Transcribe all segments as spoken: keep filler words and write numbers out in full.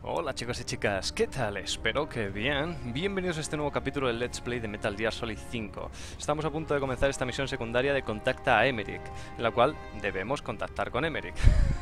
Hola chicos y chicas, ¿qué tal? Espero que bien. Bienvenidos a este nuevo capítulo del Let's Play de Metal Gear Solid cinco. Estamos a punto de comenzar esta misión secundaria de Contacta a Emmerich, en la cual debemos contactar con Emmerich.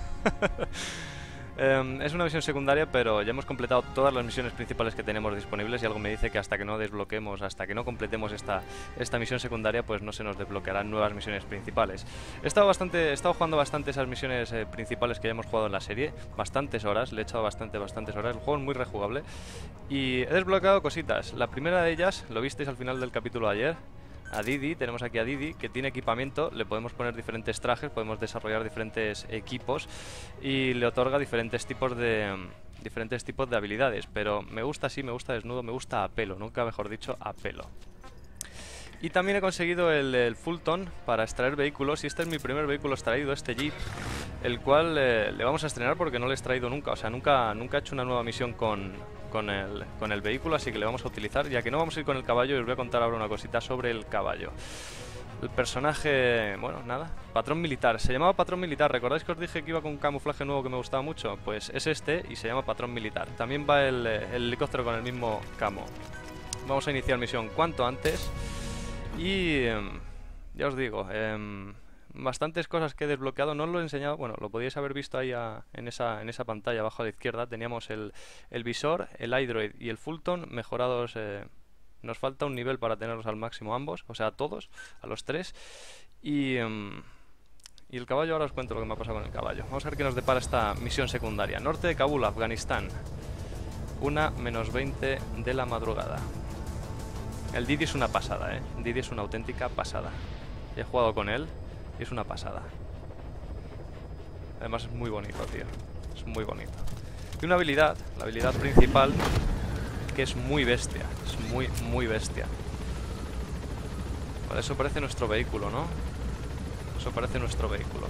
Um, es una misión secundaria, pero ya hemos completado todas las misiones principales que tenemos disponibles y algo me dice que hasta que no desbloquemos, hasta que no completemos esta, esta misión secundaria, pues no se nos desbloquearán nuevas misiones principales. He estado, bastante, he estado jugando bastante esas misiones eh, principales que ya hemos jugado en la serie, bastantes horas, le he echado bastante, bastantes horas, el juego es muy rejugable y he desbloqueado cositas. La primera de ellas, lo visteis al final del capítulo de ayer, a Didi, tenemos aquí a Didi, que tiene equipamiento, le podemos poner diferentes trajes, podemos desarrollar diferentes equipos y le otorga diferentes tipos de diferentes tipos de habilidades, pero me gusta así, me gusta desnudo, me gusta a pelo, nunca mejor dicho, a pelo. Y también he conseguido el, el Fulton para extraer vehículos, y este es mi primer vehículo extraído, este Jeep, el cual eh, le vamos a estrenar porque no le he extraído nunca, o sea, nunca, nunca he hecho una nueva misión con, con, el, con el vehículo, así que le vamos a utilizar, ya que no vamos a ir con el caballo, y os voy a contar ahora una cosita sobre el caballo. El personaje, bueno, nada, patrón militar, se llamaba patrón militar, ¿recordáis que os dije que iba con un camuflaje nuevo que me gustaba mucho? Pues es este y se llama patrón militar, también va el, el helicóptero con el mismo camo. Vamos a iniciar misión cuanto antes. Y eh, ya os digo, eh, bastantes cosas que he desbloqueado, no os lo he enseñado, bueno, lo podíais haber visto ahí a, en, esa, en esa pantalla abajo a la izquierda, teníamos el, el visor, el iDroid y el Fulton mejorados, eh, nos falta un nivel para tenerlos al máximo ambos, o sea, a todos, a los tres, y, eh, y el caballo, ahora os cuento lo que me ha pasado con el caballo. Vamos a ver qué nos depara esta misión secundaria. Norte de Kabul, Afganistán, una menos veinte de la madrugada. El Didi es una pasada, eh. Didi es una auténtica pasada. He jugado con él y es una pasada. Además es muy bonito, tío. Es muy bonito. Tiene una habilidad, la habilidad principal, que es muy bestia. Es muy, muy bestia. Vale, eso parece nuestro vehículo, ¿no? Eso parece nuestro vehículo.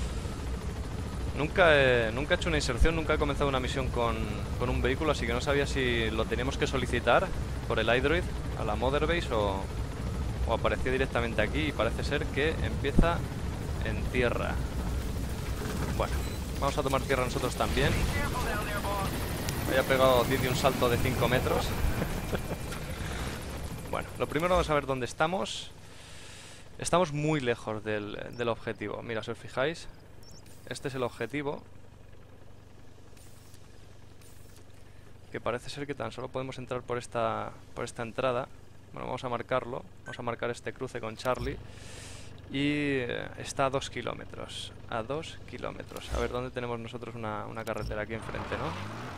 Nunca he, nunca he hecho una inserción, nunca he comenzado una misión con, con un vehículo, así que no sabía si lo teníamos que solicitar por el iDroid a la Mother Base o, o apareció directamente aquí, y parece ser que empieza en tierra. Bueno, vamos a tomar tierra nosotros también. Había pegado Didi un salto de cinco metros. Bueno, lo primero vamos a ver dónde estamos. Estamos muy lejos del, del objetivo. Mira, si os fijáis, este es el objetivo, que parece ser que tan solo podemos entrar por esta, por esta entrada. Bueno, vamos a marcarlo, vamos a marcar este cruce con Charlie. Y eh, está a dos kilómetros, a dos kilómetros. A ver, ¿dónde tenemos nosotros una, una carretera? Aquí enfrente, ¿no?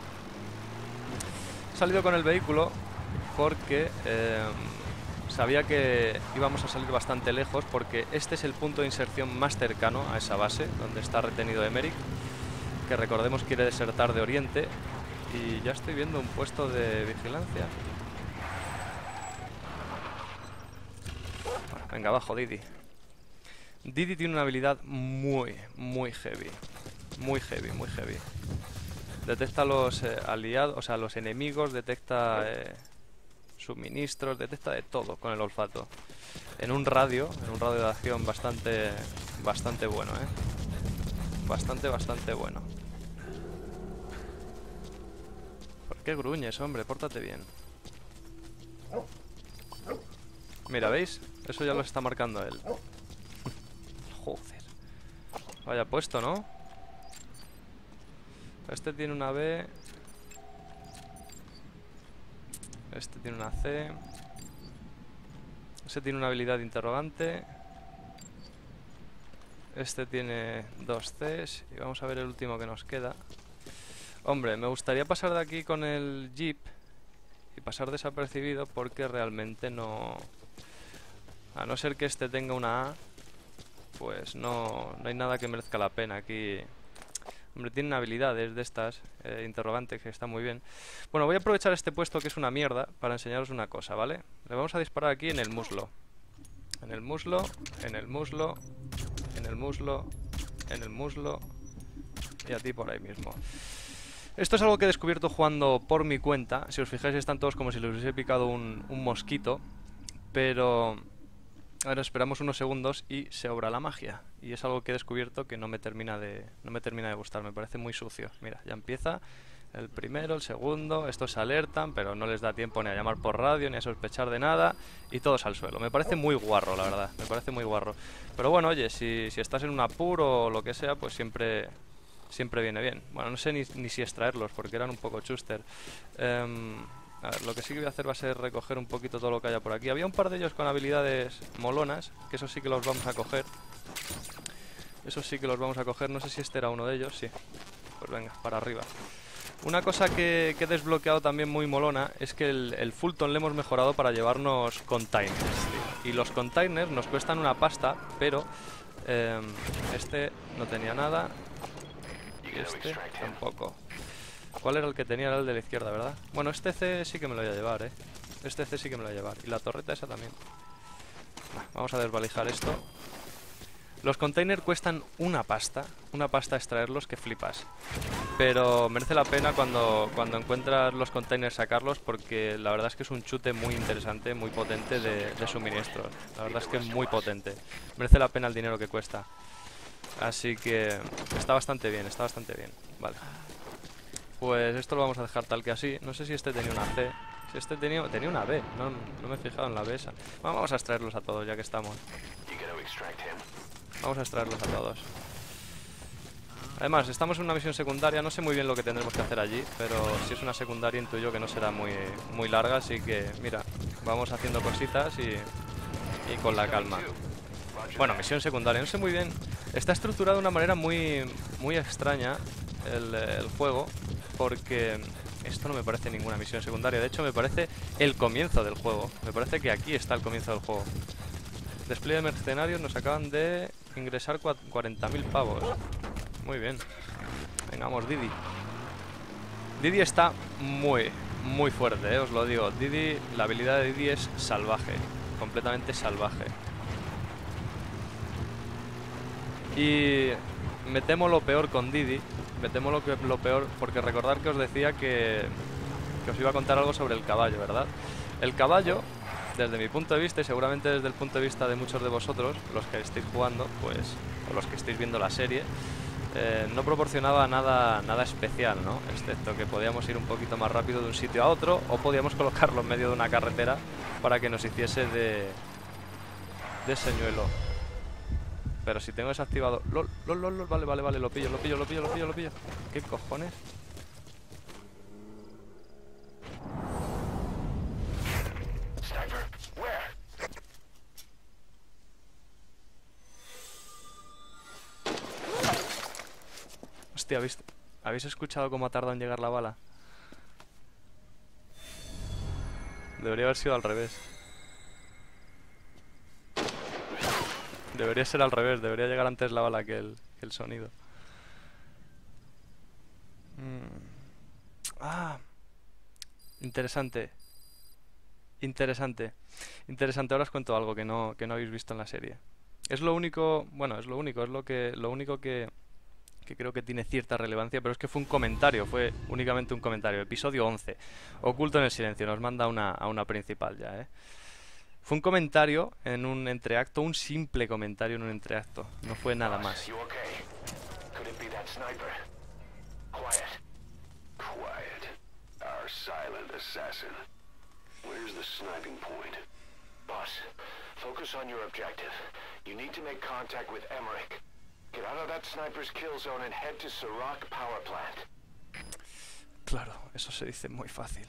He salido con el vehículo porque eh, sabía que íbamos a salir bastante lejos, porque este es el punto de inserción más cercano a esa base, donde está retenido Emmerich, que recordemos quiere desertar de Oriente. Y ya estoy viendo un puesto de vigilancia. Bueno, venga, abajo, Didi. Didi tiene una habilidad muy, muy heavy. Muy heavy, muy heavy. Detecta a los eh, aliados, o sea, los enemigos, detecta eh, suministros, detecta de todo con el olfato. En un radio, en un radio de acción bastante, bastante bueno, ¿eh? Bastante, bastante bueno. ¿Por qué gruñes, hombre? Pórtate bien. Mira, ¿veis? Eso ya lo está marcando él. Joder. Vaya puesto, ¿no? Este tiene una B. Este tiene una C. Este tiene una habilidad de interrogante. Este tiene dos Cs. Y vamos a ver el último que nos queda. Hombre, me gustaría pasar de aquí con el Jeep y pasar desapercibido, porque realmente no... A no ser que este tenga una A, pues no, no hay nada que merezca la pena aquí. Hombre, tienen habilidades de estas, eh, interrogantes, que está muy bien. Bueno, voy a aprovechar este puesto que es una mierda para enseñaros una cosa, ¿vale? Le vamos a disparar aquí en el muslo. En el muslo, en el muslo, en el muslo, en el muslo y a ti por ahí mismo. Esto es algo que he descubierto jugando por mi cuenta. Si os fijáis, están todos como si les hubiese picado un, un mosquito. Pero ahora esperamos unos segundos y se obra la magia. Y es algo que he descubierto que no me termina de, no me termina de gustar. Me parece muy sucio. Mira, ya empieza El primero, el segundo, estos se alertan, pero no les da tiempo ni a llamar por radio, ni a sospechar de nada, y todos al suelo. Me parece muy guarro, la verdad, me parece muy guarro. Pero bueno, oye, si, si estás en un apuro o lo que sea, pues siempre, siempre viene bien. Bueno, no sé ni, ni si extraerlos, porque eran un poco chuster. Um, a ver, lo que sí que voy a hacer va a ser recoger un poquito todo lo que haya por aquí. Había un par de ellos con habilidades molonas, que eso sí que los vamos a coger. Eso sí que los vamos a coger, no sé si este era uno de ellos, sí. Pues venga, para arriba. Una cosa que, que he desbloqueado también muy molona es que el, el Fulton le hemos mejorado para llevarnos containers, tío. Y los containers nos cuestan una pasta, pero eh, este no tenía nada y este tampoco. ¿Cuál era el que tenía? Era el de la izquierda, ¿verdad? Bueno, este C sí que me lo voy a llevar, ¿eh? Este C sí que me lo voy a llevar. Y la torreta esa también. Vamos a desvalijar esto. Los containers cuestan una pasta, una pasta extraerlos que flipas. Pero merece la pena cuando, cuando encuentras los containers sacarlos, porque la verdad es que es un chute muy interesante, muy potente de, de suministros. La verdad es que es muy potente. Merece la pena el dinero que cuesta. Así que está bastante bien, está bastante bien. Vale. Pues esto lo vamos a dejar tal que así. No sé si este tenía una C. Si este tenía, tenía una B, no, no me he fijado en la B esa. Vamos a extraerlos a todos ya que estamos. Vamos a extraerlos a todos. Además, estamos en una misión secundaria. No sé muy bien lo que tendremos que hacer allí, pero si es una secundaria intuyo que no será muy, muy larga. Así que, mira, vamos haciendo cositas y, y con la calma. Bueno, misión secundaria, no sé muy bien. Está estructurado de una manera muy, muy extraña el, el juego, porque esto no me parece ninguna misión secundaria. De hecho, me parece el comienzo del juego. Me parece que aquí está el comienzo del juego. Despliegue de mercenarios, nos acaban de ingresar cuarenta mil pavos. Muy bien. Venga, vamos, Didi. Didi está muy, muy fuerte, ¿eh? Os lo digo. Didi, la habilidad de Didi es salvaje. Completamente salvaje. Y me temo lo peor con Didi. Me temo lo, que, lo peor porque recordad que os decía que, que os iba a contar algo sobre el caballo, ¿verdad? El caballo, desde mi punto de vista y seguramente desde el punto de vista de muchos de vosotros, los que estéis jugando, pues, o los que estéis viendo la serie, eh, no proporcionaba nada, nada especial, ¿no? Excepto que podíamos ir un poquito más rápido de un sitio a otro, o podíamos colocarlo en medio de una carretera para que nos hiciese de, de señuelo. Pero si tengo desactivado... LOL, LOL, LOL, LOL, vale, vale, vale, lo pillo, lo pillo, lo pillo, lo pillo, lo pillo. ¿Qué cojones? Hostia, ¿habéis, ¿habéis escuchado cómo ha tardado en llegar la bala? Debería haber sido al revés. Debería ser al revés, debería llegar antes la bala que el, que el sonido. Mm. Ah, interesante. Interesante. Interesante, ahora os cuento algo que no, que no habéis visto en la serie. Es lo único, bueno, es lo único, es lo que, lo único que, que creo que tiene cierta relevancia, pero es que fue un comentario, fue únicamente un comentario. Episodio once, Oculto en el silencio, nos manda una, a una principal ya, ¿eh? Fue un comentario en un entreacto, un simple comentario en un entreacto. No fue nada más. Claro, eso se dice muy fácil.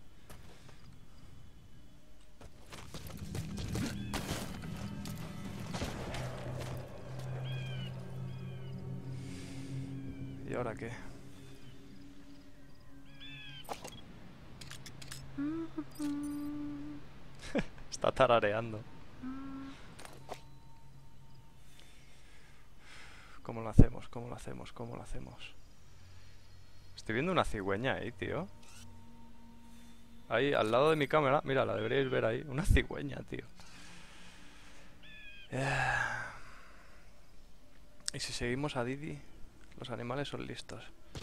¿Y ahora qué? Está tarareando. ¿Cómo lo hacemos? ¿Cómo lo hacemos? ¿Cómo lo hacemos? Estoy viendo una cigüeña ahí, tío. Ahí, al lado de mi cámara. Mira, la deberíais ver ahí. Una cigüeña, tío. Y si seguimos a Didi, los animales son listos.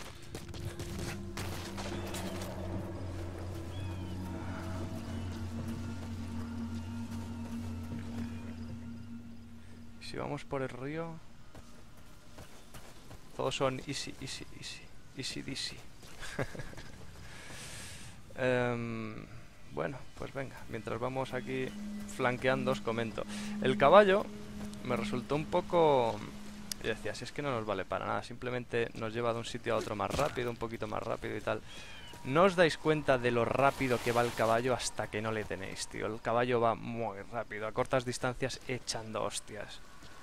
Y si vamos por el río, todos son easy, easy, easy, easy, easy. um, bueno, pues venga, mientras vamos aquí flanqueando os comento. El caballo me resultó un poco... Yo decía, si es que no nos vale para nada, simplemente nos lleva de un sitio a otro más rápido, un poquito más rápido y tal. No os dais cuenta de lo rápido que va el caballo hasta que no le tenéis, tío. El caballo va muy rápido, a cortas distancias echando hostias.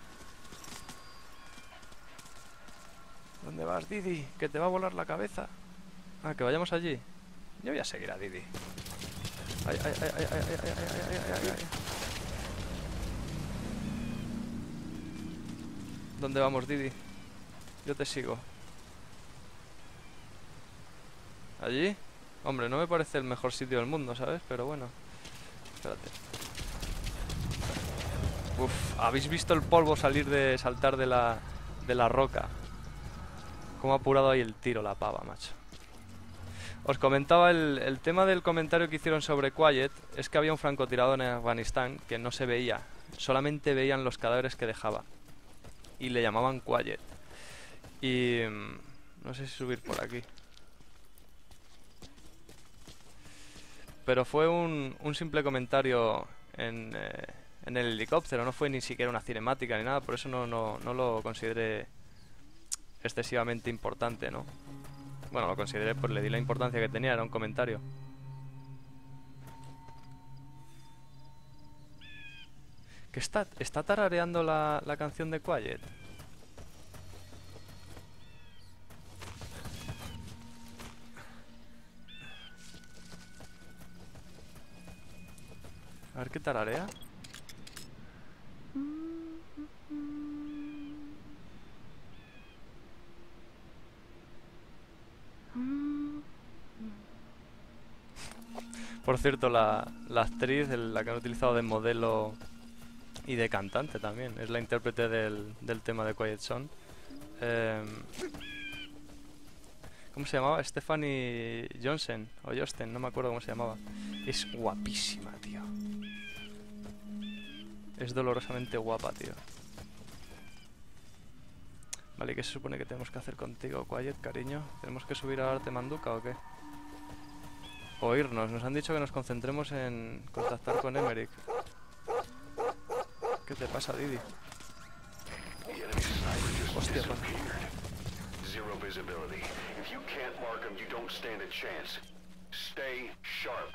¿Dónde vas, Didi? Que te va a volar la cabeza. Ah, que vayamos allí. Yo voy a seguir a Didi. Ay, ay, ay, ay, ay, ay, ay, ay, ay, ay, ay. ¿Dónde vamos, Didi? Yo te sigo. ¿Allí? Hombre, no me parece el mejor sitio del mundo, ¿sabes? Pero bueno. Espérate. Uf, ¿habéis visto el polvo salir de... saltar de la... de la roca? Cómo ha apurado ahí el tiro la pava, macho. Os comentaba el, el tema del comentario que hicieron sobre Quiet. Es que había un francotirador en Afganistán que no se veía. Solamente veían los cadáveres que dejaba. Y le llamaban Quiet. Y... no sé si subir por aquí. Pero fue un, un simple comentario en, eh, en el helicóptero. No fue ni siquiera una cinemática ni nada. Por eso no, no, no lo consideré excesivamente importante, ¿no? Bueno, lo consideré, pues le di la importancia que tenía. Era un comentario. ¿Qué está, está tarareando la, la canción de Quiet? A ver qué tararea. Por cierto, la, la actriz, el- la que han utilizado de modelo y de cantante también, es la intérprete del, del tema de Quiet Zone. Eh, ¿Cómo se llamaba? Stephanie Johnson o Josten, no me acuerdo cómo se llamaba. Es guapísima, tío. Es dolorosamente guapa, tío. Vale, ¿qué se supone que tenemos que hacer contigo, Quiet, cariño? ¿Tenemos que subir a Arte Manduka o qué? O irnos. Nos han dicho que nos concentremos en contactar con Emmerich. ¿Qué te pasa, Didi? Hostia, pa. Zero visibility. If you can't mark them, you don't stand a chance. Stay sharp.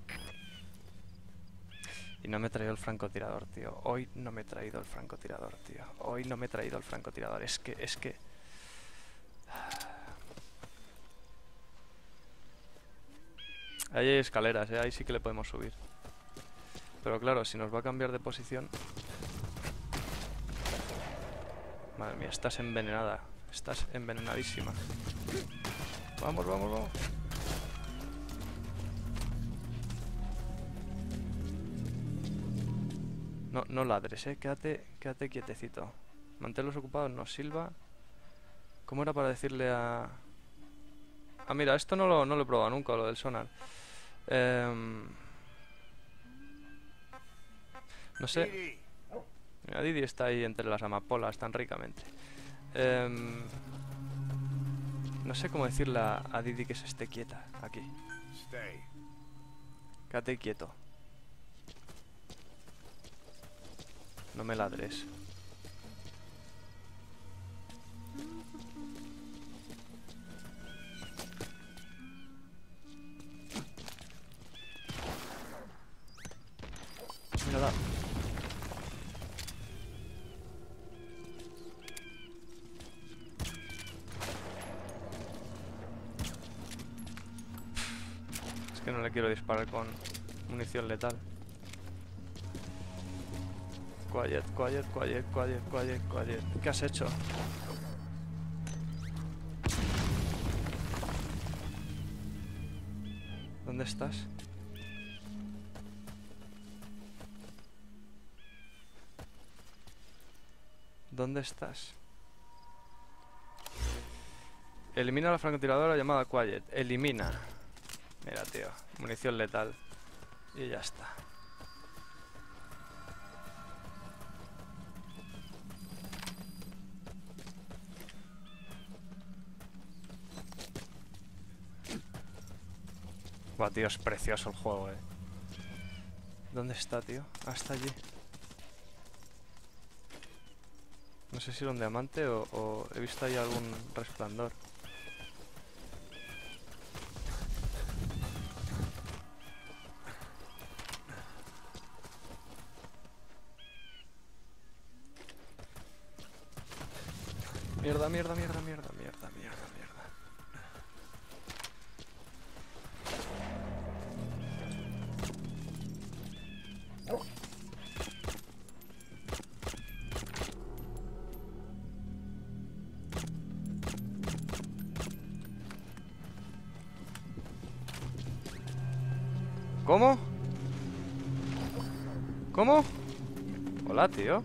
Y no me he traído el francotirador, tío. Hoy no me he traído el francotirador, tío. Hoy no me he traído el francotirador. Es que, es que... Ahí hay escaleras, ¿eh? Ahí sí que le podemos subir. Pero claro, si nos va a cambiar de posición... Madre mía, estás envenenada. Estás envenenadísima. Vamos, vamos, vamos. No, no ladres, eh. Quédate, quédate quietecito. Manténlos ocupados, no silba. ¿Cómo era para decirle a...? Ah, mira, esto no lo, no lo he probado nunca, lo del sonar. Eh... No sé. Mira, Didi está ahí entre las amapolas tan ricamente. Eh... No sé cómo decirle a, a Didi que se esté quieta. Aquí. Quédate quieto. No me ladres. Mírala. Es que no le quiero disparar con munición letal. Quiet, quiet, quiet, quiet, quiet, quiet. ¿Qué has hecho? ¿Dónde estás? ¿Dónde estás? Elimina la francotiradora llamada Quiet. Elimina. Mira, tío. Munición letal. Y ya está. Buah, tío, es precioso el juego, eh. ¿Dónde está, tío? Ah, está allí. No sé si era un diamante o, o he visto ahí algún resplandor. Mierda, mierda, mierda, mierda, mierda, mierda, mierda. ¿Cómo? ¿Cómo? Hola, tío.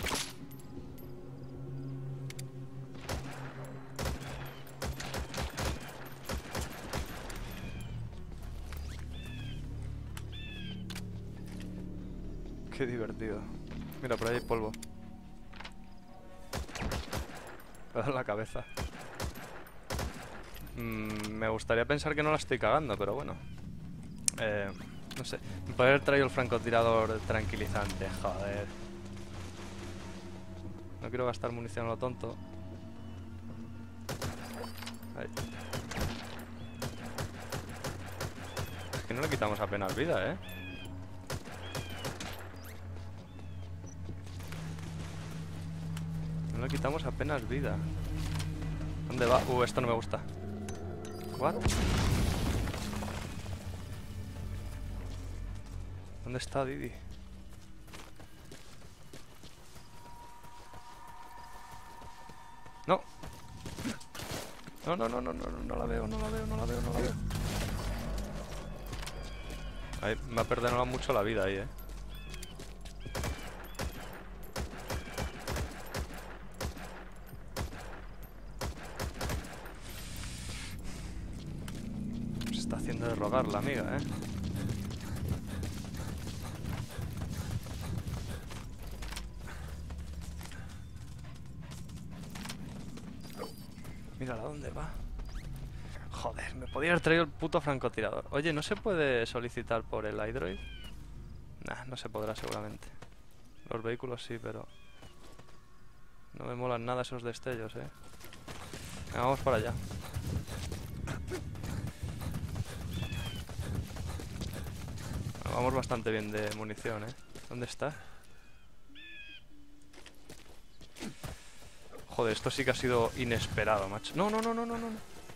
Qué divertido. Mira, por ahí hay polvo. Me ha dado en la cabeza. Mm, me gustaría pensar que no la estoy cagando, pero bueno. Eh, no sé. Me podría haber traído el francotirador tranquilizante, joder. No quiero gastar munición a lo tonto. Ahí. Es que no le quitamos apenas vida, ¿eh? No le quitamos apenas vida. ¿Dónde va? Uh, esto no me gusta. ¿What? ¿Dónde está Didi? No. No, no, no, no, no, no la veo, no la veo, no la veo, no la veo. Ahí, me ha perdonado mucho la vida ahí, eh. Se está haciendo de rogar la amiga, eh. Mírala, ¿dónde va? Joder, me podía haber traído el puto francotirador. Oye, ¿no se puede solicitar por el iDroid? Nah, no se podrá seguramente. Los vehículos sí, pero... no me molan nada esos destellos, eh. Venga, vamos para allá. Bueno, vamos bastante bien de munición, eh. ¿Dónde está? Joder, esto sí que ha sido inesperado, macho. No, no, no, no, no, no.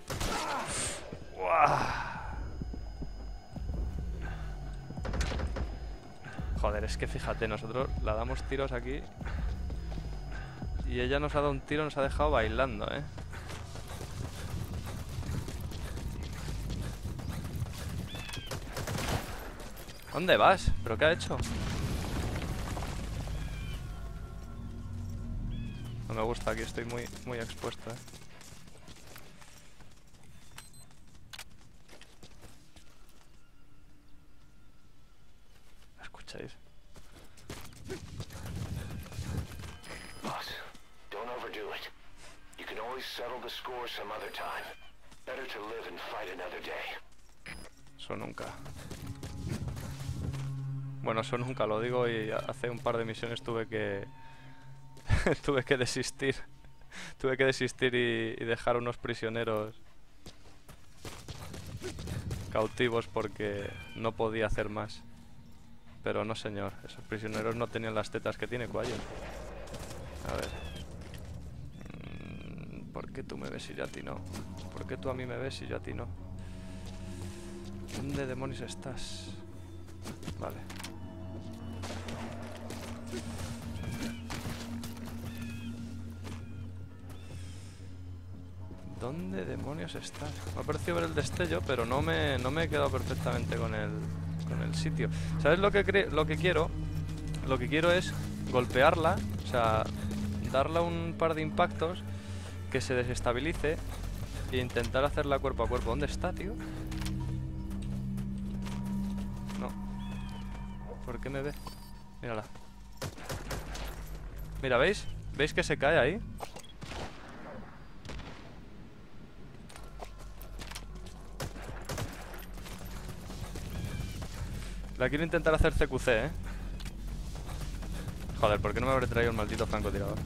Joder, es que fíjate, nosotros la damos tiros aquí y ella nos ha dado un tiro, nos ha dejado bailando, eh. ¿Dónde vas? ¿Pero qué ha hecho? No me gusta, aquí estoy muy, muy expuesto, eh. ¿Escucháis? Boss, don't overdo it. You can always settle the score some other time. Better to live and fight another day. Eso nunca. Bueno, eso nunca lo digo y hace un par de misiones tuve que... tuve que desistir. Tuve que desistir y, y dejar unos prisioneros cautivos porque no podía hacer más. Pero no, señor. Esos prisioneros no tenían las tetas que tiene Quayon. A ver. Mm, ¿por qué tú me ves y yo a ti no? ¿Por qué tú a mí me ves y yo a ti no? ¿Dónde demonios estás? Vale. ¿Dónde demonios estás? Me ha parecido ver el destello, pero no me, no me he quedado perfectamente con el, con el sitio. ¿Sabes lo que, cre lo que quiero? Lo que quiero es golpearla, o sea, darle un par de impactos, que se desestabilice e intentar hacerla cuerpo a cuerpo. ¿Dónde está, tío? No. ¿Por qué me ve? Mírala. Mira, ¿veis? ¿Veis que se cae ahí? La quiero intentar hacer C Q C, ¿eh? Joder, ¿por qué no me habré traído el maldito francotirador?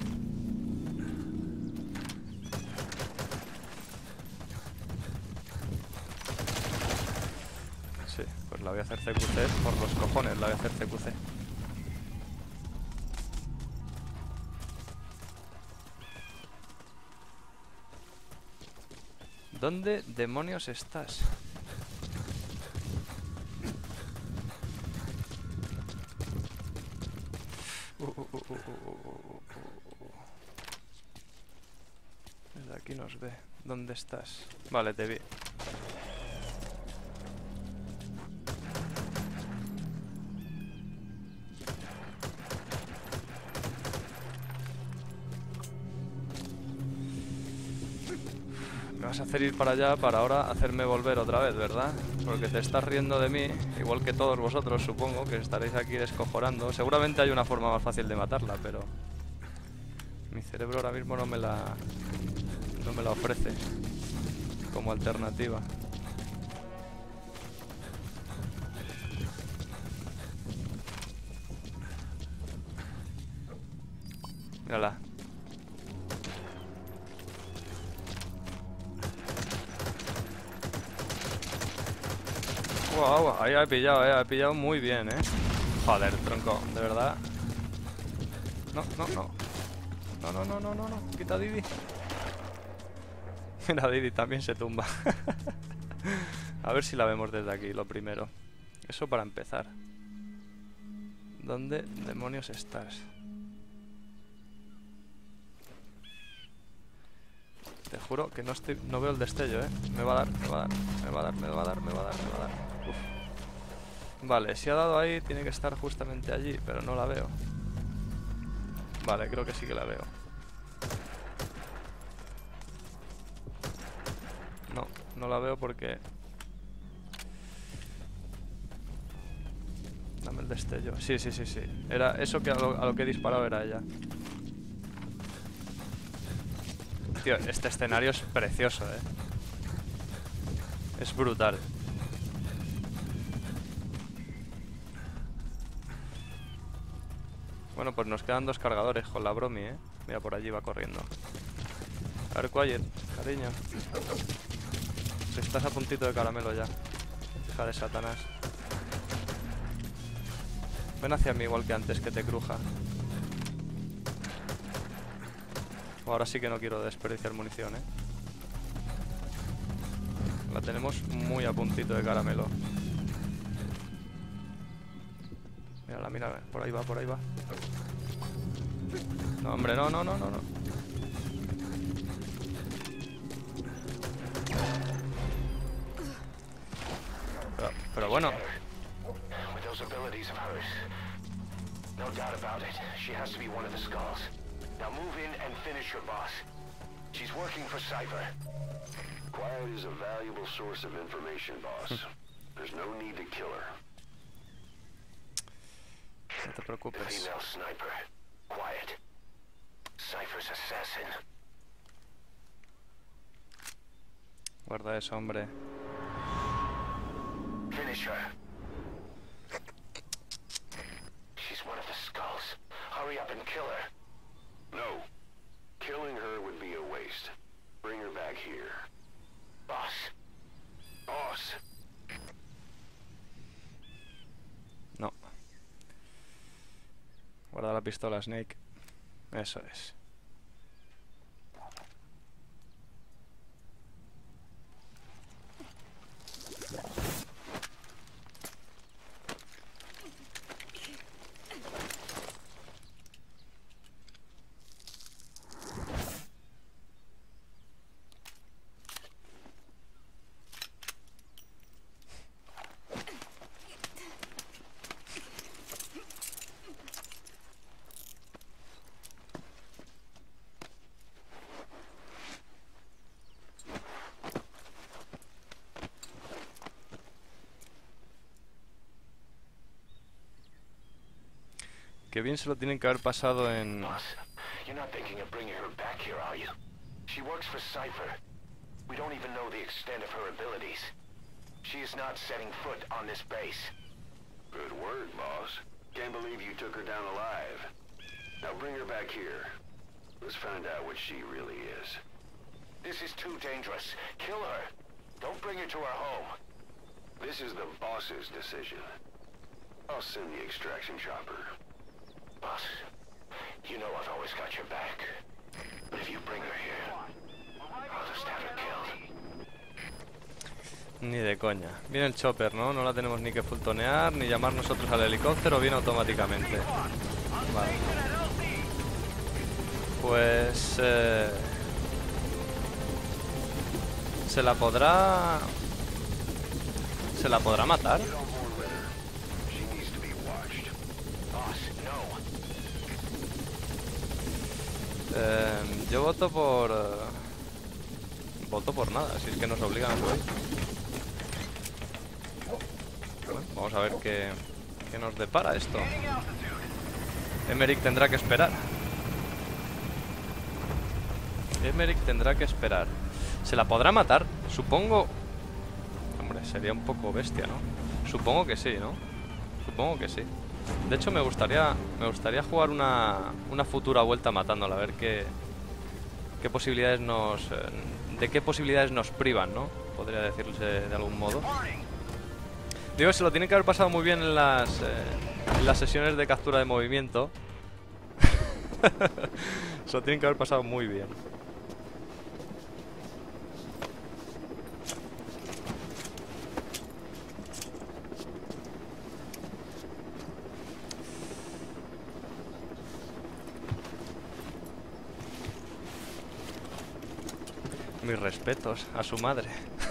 Sí, pues la voy a hacer C Q C por los cojones, la voy a hacer C Q C. ¿Dónde demonios estás? Uh, uh, uh, uh, uh, uh, uh. Desde aquí nos ve. ¿Dónde estás? Vale, te vi. Me vas a hacer ir para allá para ahora hacerme volver otra vez, ¿verdad? Porque te estás riendo de mí, igual que todos vosotros, supongo, que estaréis aquí descojonando. Seguramente hay una forma más fácil de matarla, pero mi cerebro ahora mismo no me la no me la ofrece como alternativa. Mírala. Wow, ahí ha pillado, eh, ha pillado muy bien, eh. Joder, tronco, de verdad. No, no, no. No, no, no, no, no, no. Quita a Didi. Mira, Didi también se tumba. A ver si la vemos desde aquí, lo primero. Eso para empezar. ¿Dónde demonios estás? Te juro que no estoy, no veo el destello, eh. Me va a dar, me va a dar, me va a dar, me va a dar, me va a dar, me va a dar. Uf. Vale, si ha dado ahí, tiene que estar justamente allí, pero no la veo. Vale, creo que sí que la veo. No, no la veo porque... Dame el destello. Sí, sí, sí, sí. Era eso que a lo, a lo que he disparado era ella. Tío, este escenario es precioso, eh. Es brutal. Bueno, pues nos quedan dos cargadores con la Bromi, eh. Mira, por allí va corriendo. A ver, Quiet, cariño. Si estás a puntito de caramelo ya. Hija de Satanás. Ven hacia mí igual que antes, que te cruja. Ahora sí que no quiero desperdiciar munición, eh. La tenemos muy a puntito de caramelo. Mírala, mira, por ahí va, por ahí va. No, hombre, no, no, no, no, no. Pero, pero bueno. With those abilities of hers, no doubt about it. She has to be one of the Skulls. Now move in and finish your boss. She's working for Cypher. Quiet is a valuable source of information, boss. There's no need to kill her. No te preocupes. The female sniper. Quiet. Cypher's assassin. Guarda eso, hombre. Finish her. She's one of the Skulls. Hurry up and kill her. No. Killing her would be a waste. Bring her back here. Boss. Boss. No. Guarda la pistola, Snake. Eso es. Qué bien se lo tienen que haber pasado en... Boss, you're not thinking of bringing her back here, are you? She works for Cypher. We don't even know the extent of her abilities. She is not setting foot on this base. Good word, boss. Can't believe you took her down alive. Now bring her back here. Let's find out what she really is. This is too dangerous. Kill her. Don't bring her to our home. This is the boss's decision. I'll send the extraction chopper. Boss, you know I've always got your back. But if you bring her here, I'll just have her killed. Ni de coña. Viene el chopper, ¿no? No la tenemos ni que fultonear, ni llamar nosotros al helicóptero, viene automáticamente. Vale. Pues... Eh, se la podrá... ¿Se la podrá matar? Eh, yo voto por... Eh, voto por nada, si es que nos obligan a subir. Bueno, vamos a ver qué, qué nos depara esto. Emmerich tendrá que esperar. Emmerich tendrá que esperar. ¿Se la podrá matar? Supongo... Hombre, sería un poco bestia, ¿no? Supongo que sí, ¿no? Supongo que sí. De hecho, me gustaría me gustaría jugar una, una futura vuelta matándola, a ver qué, qué posibilidades nos... Eh, de qué posibilidades nos privan, ¿no? Podría decirse de algún modo. Digo, se lo tiene que haber pasado muy bien en las, eh, en las sesiones de captura de movimiento. Se lo tienen que haber pasado muy bien. Mis respetos a su madre.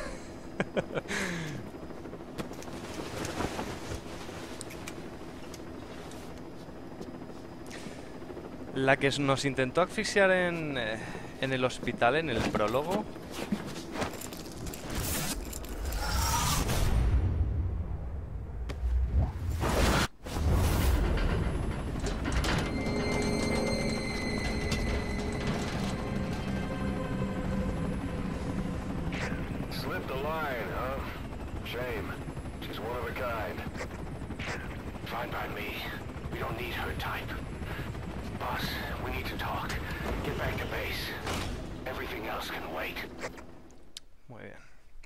La que nos intentó asfixiar en, eh, en el hospital, en el prólogo. Slipped the line, huh? Shame. She's one of a kind. Fine by me. We don't need her type. Boss, we need to talk. Get back to base. Everything else can wait. Muy bien.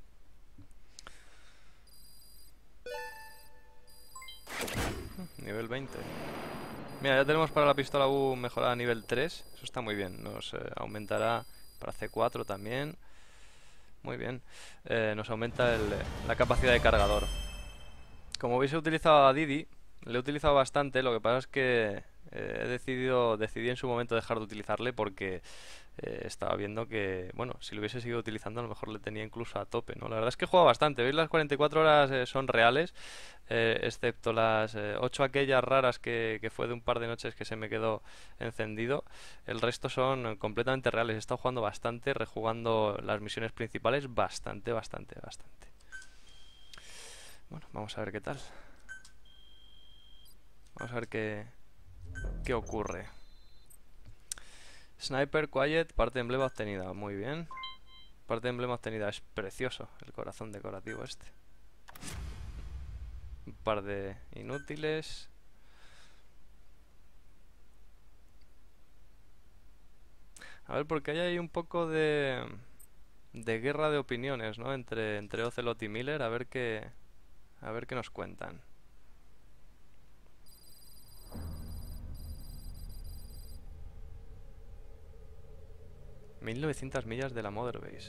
Nivel veinte. Mira, ya tenemos para la pistola U mejorada a nivel tres. Eso está muy bien. Nos eh, aumentará para C cuatro también. Muy bien. Eh, nos aumenta el, la capacidad de cargador. Como veis, he utilizado a Didi. Le he utilizado bastante. Lo que pasa es que eh, he decidido decidí en su momento dejar de utilizarle porque eh, estaba viendo que, bueno, si lo hubiese seguido utilizando a lo mejor le tenía incluso a tope, ¿no? La verdad es que he jugado bastante. ¿Veis? Las cuarenta y cuatro horas eh, son reales, eh, excepto las eh, ocho aquellas raras que, que fue de un par de noches que se me quedó encendido. El resto son completamente reales. He estado jugando bastante, rejugando las misiones principales bastante, bastante, bastante. Bueno, vamos a ver qué tal. Vamos a ver qué, qué ocurre. Sniper Quiet, parte de emblema obtenida. Muy bien. Parte de emblema obtenida. Es precioso el corazón decorativo este. Un par de inútiles. A ver, porque hay ahí un poco de de guerra de opiniones, ¿no? Entre, entre Ocelot y Miller. A ver qué, a ver qué nos cuentan. mil novecientas millas de la Mother Base.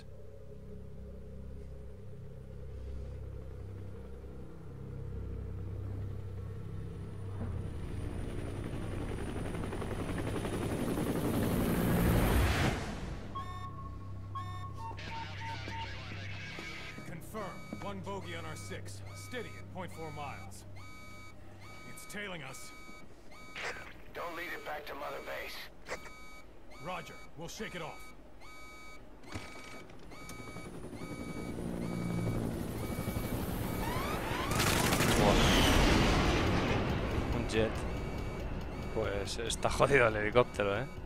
Confirm. One bogey on our six. Steady at point four miles. It's tailing us. Don't lead it back to Mother Base. Roger. We'll shake it off. Un jet. Pues está jodido el helicóptero, ¿eh?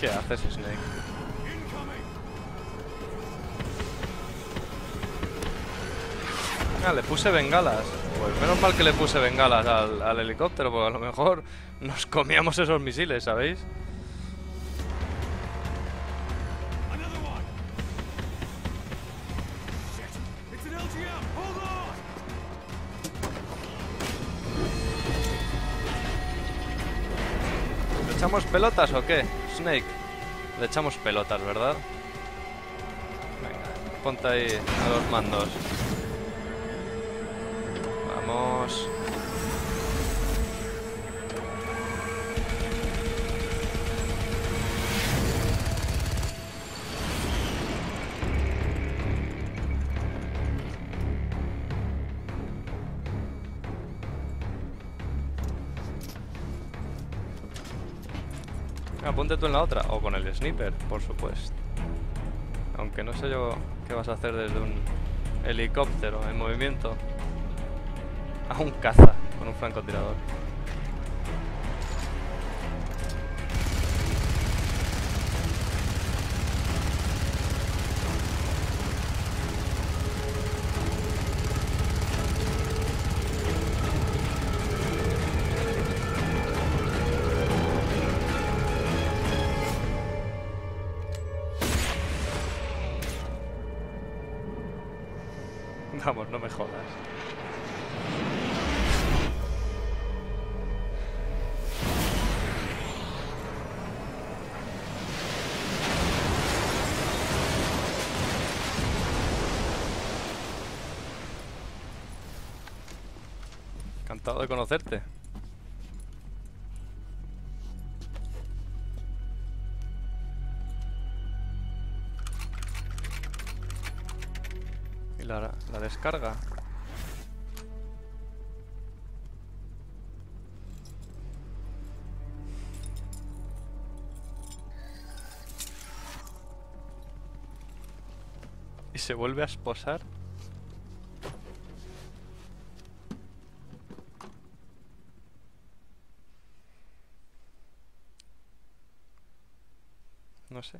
¿Qué haces, Snake? Ah, le puse bengalas. Pues menos mal que le puse bengalas al, al helicóptero, porque a lo mejor nos comíamos esos misiles, ¿sabéis? ¿Le echamos pelotas o qué? Snake. Le echamos pelotas, ¿verdad? Venga, ponte ahí a los mandos. Vamos. Apunte tú en la otra, o con el sniper, por supuesto. Aunque no sé yo qué vas a hacer desde un helicóptero en movimiento a un caza con un francotirador. Vamos, no me jodas. Encantado de conocerte. Y la, la descarga. Y se vuelve a esposar. No sé.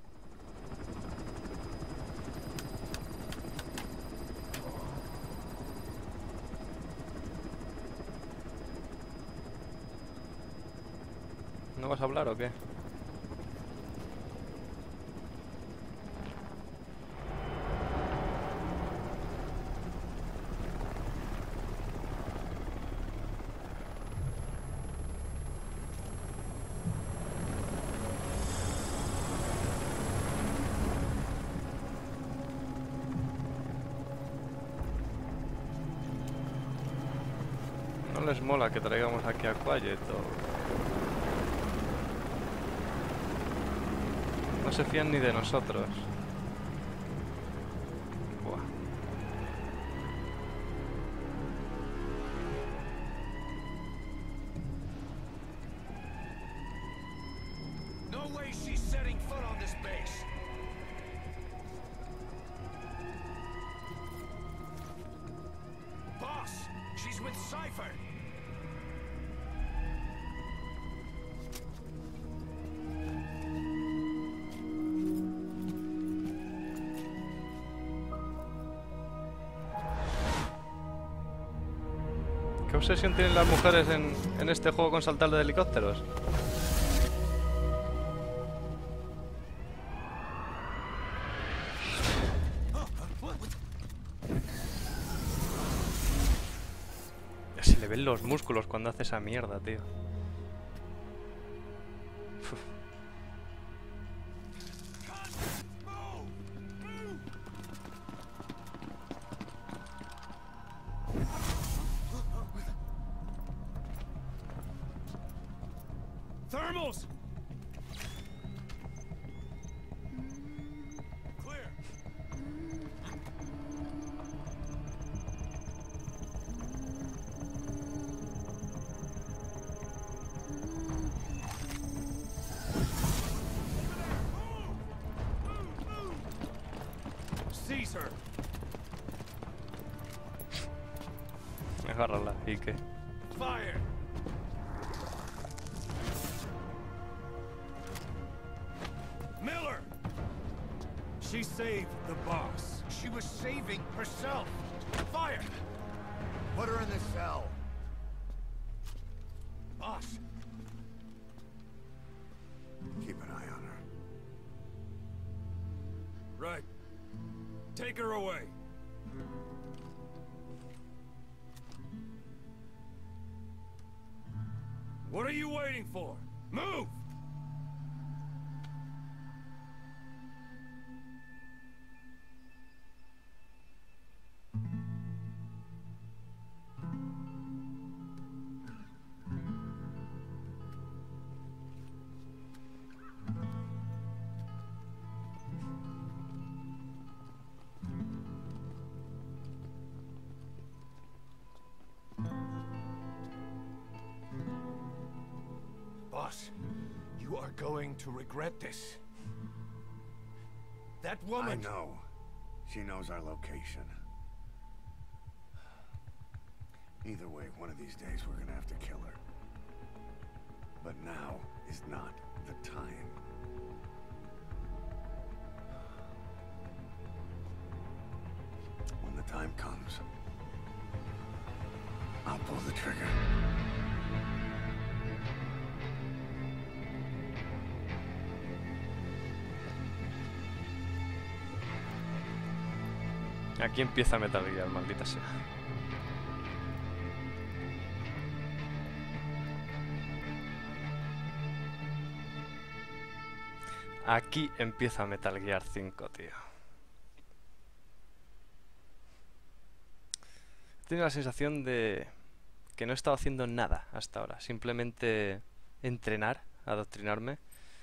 ¿No vas a hablar o qué? No les mola que traigamos aquí a Quiet o... No se fían ni de nosotros. Buah. No way she's setting foot on this base. Boss, she's with Cypher. ¿Qué obsesión tienen las mujeres en, en este juego con saltar de helicópteros? Ya se le ven los músculos cuando hace esa mierda, tío. Uf. Thermals! Clear. Seize her. Agárrala, ¿y qué? Fire. she save the boss? She was saving herself. Fire! Put her in the cell. Boss. Keep an eye on her. Right. Take her away. What are you waiting for? Move! Boss, you are going to regret this. That woman... I know. She knows our location. Either way, one of these days we're gonna have to kill her. But now is not the time. When the time comes, I'll pull the trigger. Aquí empieza Metal Gear, maldita sea. Aquí empieza Metal Gear cinco, tío. Tengo la sensación de que no he estado haciendo nada hasta ahora. Simplemente entrenar, adoctrinarme.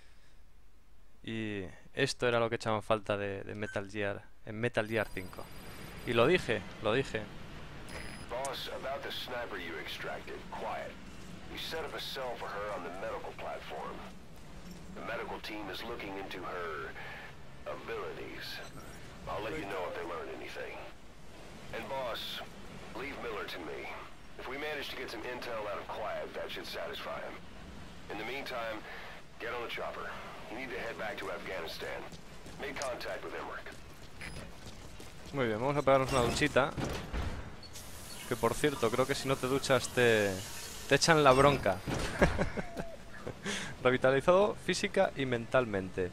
Y esto era lo que echaban falta de, de Metal Gear en Metal Gear cinco. Y lo dije, lo dije. Boss, about the sniper you extracted, quiet. You set up a cell for her on the medical platform. The medical team is looking into her abilities. I'll let you know if they learn anything. And boss, leave Miller to me. If we manage to get some intel out of Quiet, that should satisfy him. In the meantime, get on the chopper. You need to head back to Afghanistan. Make contact with Emmerich. Muy bien, vamos a pegarnos una duchita. Que por cierto, creo que si no te duchas te, te echan la bronca. Revitalizado física y mentalmente.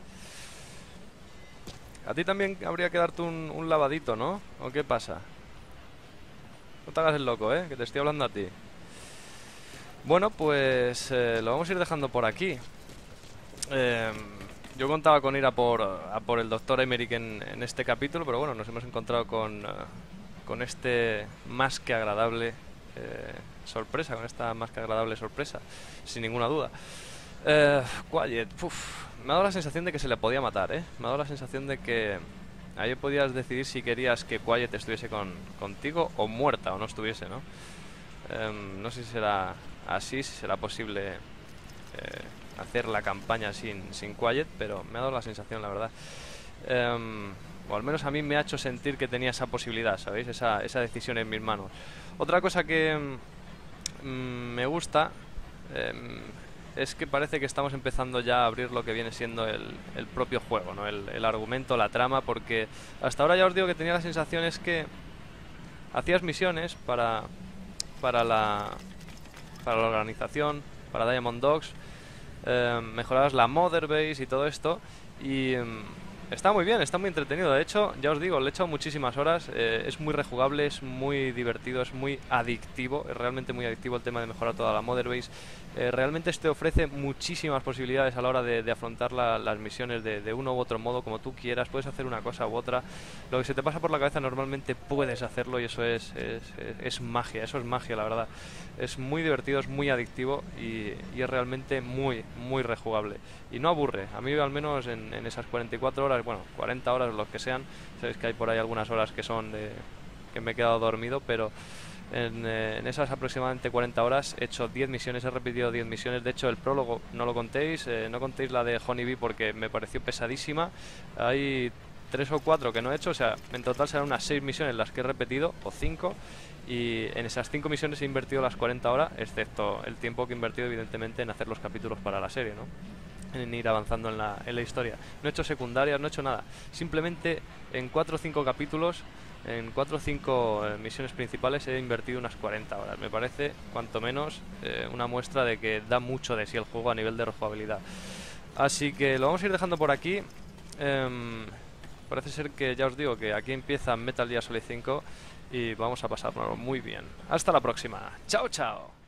A ti también habría que darte un, un lavadito, ¿no? ¿O qué pasa? No te hagas el loco, ¿eh? Que te estoy hablando a ti. Bueno, pues eh, lo vamos a ir dejando por aquí. Eh... Yo contaba con ir a por, a por el doctor Emmerich en, en este capítulo, pero bueno, nos hemos encontrado con, uh, con este más que agradable eh, sorpresa, con esta más que agradable sorpresa, sin ninguna duda. Eh, Quiet, uf, me ha dado la sensación de que se le podía matar, ¿eh? Me ha dado la sensación de que ahí podías decidir si querías que Quiet estuviese con, contigo o muerta o no estuviese, ¿no? Eh, no sé si será así, si será posible... Eh, hacer la campaña sin, sin Quiet, pero me ha dado la sensación, la verdad. Um, o al menos a mí me ha hecho sentir que tenía esa posibilidad, ¿sabéis? Esa, esa decisión en mis manos. Otra cosa que um, me gusta um, es que parece que estamos empezando ya a abrir lo que viene siendo el, el propio juego, ¿no? El, el argumento, la trama, porque hasta ahora ya os digo que tenía la sensación es que hacías misiones para, para, la, para la organización, para Diamond Dogs. Eh, mejorabas la Mother Base y todo esto y um, está muy bien, está muy entretenido. De hecho, ya os digo, le he echado muchísimas horas. eh, Es muy rejugable, es muy divertido, es muy adictivo. Es realmente muy adictivo el tema de mejorar toda la Mother Base. eh, Realmente te ofrece muchísimas posibilidades a la hora de, de afrontar la, las misiones de, de uno u otro modo, como tú quieras. Puedes hacer una cosa u otra. Lo que se te pasa por la cabeza normalmente puedes hacerlo y eso es, es, es, es magia, eso es magia, la verdad. Es muy divertido, es muy adictivo y, y es realmente muy, muy rejugable. Y no aburre. A mí al menos en, en esas cuarenta y cuatro horas, bueno, cuarenta horas, los que sean. Sabéis que hay por ahí algunas horas que son de... que me he quedado dormido, pero en, eh, en esas aproximadamente cuarenta horas he hecho diez misiones, he repetido diez misiones. De hecho, el prólogo no lo contéis, eh, no contéis la de Honeybee porque me pareció pesadísima. Hay tres o cuatro que no he hecho, o sea, en total serán unas seis misiones las que he repetido, o cinco. Y en esas cinco misiones he invertido las cuarenta horas, excepto el tiempo que he invertido evidentemente en hacer los capítulos para la serie, ¿no? en ir avanzando en la, en la historia. No he hecho secundarias, no he hecho nada. Simplemente en cuatro o cinco capítulos, en cuatro o cinco eh, misiones principales he invertido unas cuarenta horas. Me parece, cuanto menos, eh, una muestra de que da mucho de sí el juego a nivel de rejugabilidad. Así que lo vamos a ir dejando por aquí. Eh, parece ser que, ya os digo, que aquí empieza Metal Gear Solid cinco y vamos a pasárnoslo muy bien. Hasta la próxima. Chao, chao.